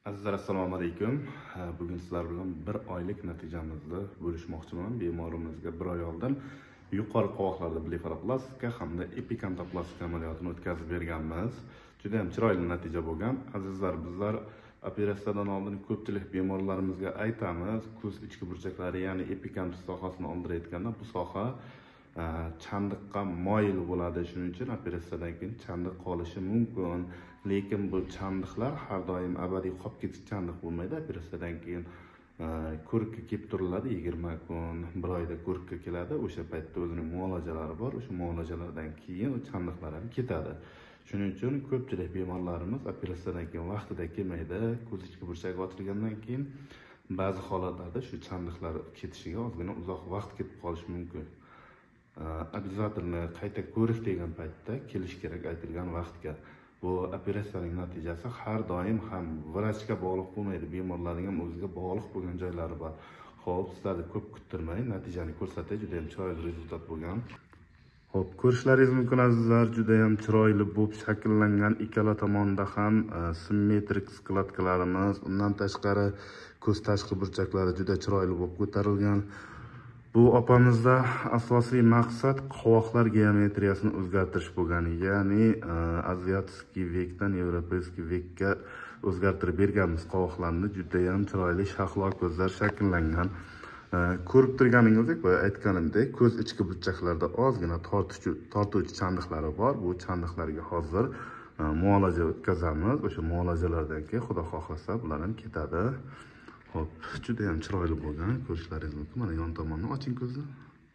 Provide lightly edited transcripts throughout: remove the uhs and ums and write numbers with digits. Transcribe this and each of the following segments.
Azizlar, assalomu alaykum. Bugun sizlar bilan 1 oylik natijamizni bo'lishmoqchiman. Bemorimizga 1 oy oldin yuqori qovoqlarda blefaroplastika hamda epikantoplastika amaliyotini o'tkazib berganmiz. Juda ham chiroyli natija bo'lgan. Azizlar, bizlar operatsiyadan oldin ko'pchilik bemorlarimizga aytamiz, ko'z ichki burchaklari, ya'ni epikantus sohasini oldirayotganda bu soha chandiqqa moyil bo'ladi. Shuning uchun operatsiyadan keyin chandiq qolishi mumkin. Lekin bu chandiqlar har doim abadiy qolib ketish chandiq bo'lmaydi. Operatsiyadan keyin ko'rikka kelib turiladi, 20 kun, 1 oyda ko'rikka keladi. O'sha paytda o'zining muolajalari bor. O'sha muolajalardan keyin o chandiqlar ham ketadi. Shuning uchun ko'pchilik bemorlarimiz operatsiyadan keyin vaqtida kelmaydi. Ko'z ichki burchagi ochilgandan keyin ba'zi holatlarda shu chandiqlar ketishiga ozgina uzoq vaqt ketib qolishi mumkin. Обязательно qayta ko'rish degan paytda kelish kerak aytilgan vaqtga. Bu operatsiyaning natijasi har doim ham vrachga bog'liq bo'lmaydi. Bemorlarning ham o'ziga bog'liq bo'lgan joylari bor. Xo'p, sizlarni ko'p kuttirmay, natijani ko'rsatay. Juda ham chiroyli rezultat bo'lgan. Xo'p, ko'rishlaringiz mumkin azizlar, juda ham chiroyli bo'lib shakllangan, ikkala tomonda ham simmetrik skladkalarimiz, undan tashqari ko'z tashqi burchaklari juda chiroyli bo'lib ko'tarilgan. Bu opamizda asosiy maqsad qovoqlar geometriyasini o'zgartirish bo'lgan. Ya'ni aziatskiy vekdan yevropeyskiy vekka o'zgartirib berganmiz qovoqlarni. Juda ham chiroyli shahlo ko'zlar shakllangan. Ko'rib turganingizdek, boya aytganimdek, ko'z ichki burchaklarda ozgina tortuvchi chandiqlari bor. Bu chandiqlarga hozir muolaja o'tkazamiz. O'sha muolajalardan keyin xudo xohlasa bular ham ketadi. Hop, juda ham chiroyli bo'lgan. Ko'rishlaringiz mumkin. Mana yon tomonni oching ko'zni.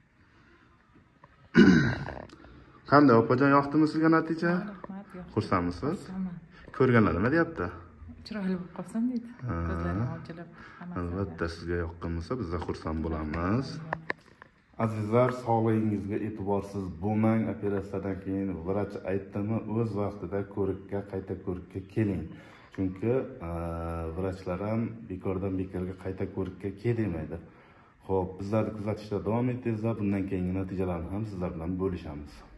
Qanday opajon, yoqdimi sizga natija? Rahmat, yoqdi. Xursandmisiz? Ko'rganlar nima deyapti? Chiroyli bo'lib qolsam deydi. Ko'zlarim ochilib, hammasi. Albatta, sizga yoqqan bo'lsa, biz xursand bo'lamiz. Azizlar, sog'lig'ingizga e'tiborsiz bo'lmang. Operatsiyadan keyin vrach aytdimi, o'z vaqtida ko'rikka, qayta ko'rikka keling. Chunki vrachlar ham bekordan bekorga qayta ko'rikka kel demaydi. Xo'p, bizlarni kuzatishda davom etingizlar. Bundan keyingi natijalarni ham sizlar bilan bo'lishamiz.